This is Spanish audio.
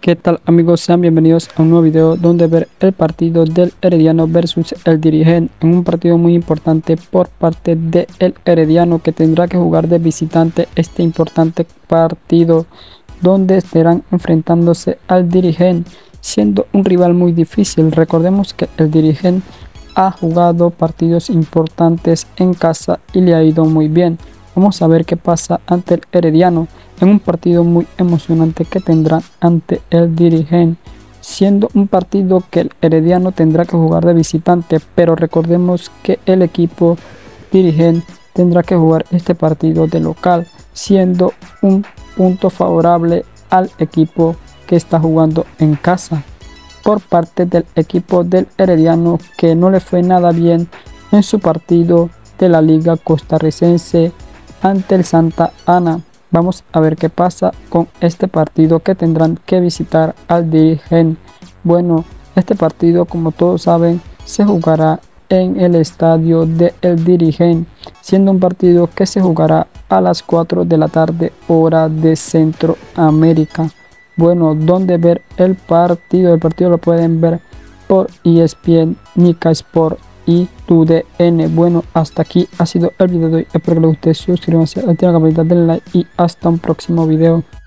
¿Qué tal amigos? Sean bienvenidos a un nuevo video donde ver el partido del Herediano versus el Dirigen, en un partido muy importante por parte del Herediano, que tendrá que jugar de visitante este importante partido, donde estarán enfrentándose al Dirigen, siendo un rival muy difícil. Recordemos que el Dirigen ha jugado partidos importantes en casa y le ha ido muy bien. Vamos a ver qué pasa ante el Herediano en un partido muy emocionante que tendrá ante el Dirigen, siendo un partido que el Herediano tendrá que jugar de visitante, pero recordemos que el equipo Dirigen tendrá que jugar este partido de local, siendo un punto favorable al equipo que está jugando en casa. Por parte del equipo del Herediano, que no le fue nada bien en su partido de la Liga Costarricense ante el Santa Ana. Vamos a ver qué pasa con este partido, que tendrán que visitar al Dirigen. Bueno, este partido, como todos saben, se jugará en el estadio de el Dirigen, siendo un partido que se jugará a las 4 de la tarde, hora de Centroamérica. Bueno, donde ver el partido lo pueden ver por ESPN, Nica Sport y TUDN. Bueno, hasta aquí ha sido el video de hoy. Espero que les guste. Suscríbanse, activen la campanita, denle like y hasta un próximo video.